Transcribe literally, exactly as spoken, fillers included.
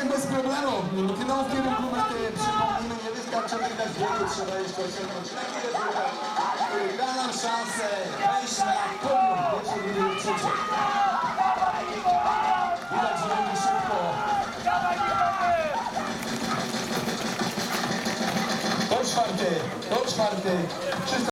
Marek bez problemu. Minął w kierunku mety. Przypomnijmy, nie wystarczy wygrać biegu, trzeba jeszcze osiągnąć taki rezultat, który da nam szansę wejść na podium pierwszej, drugiej, trzeciej. Widać, że robi szybko. To czwarty, to czwarty.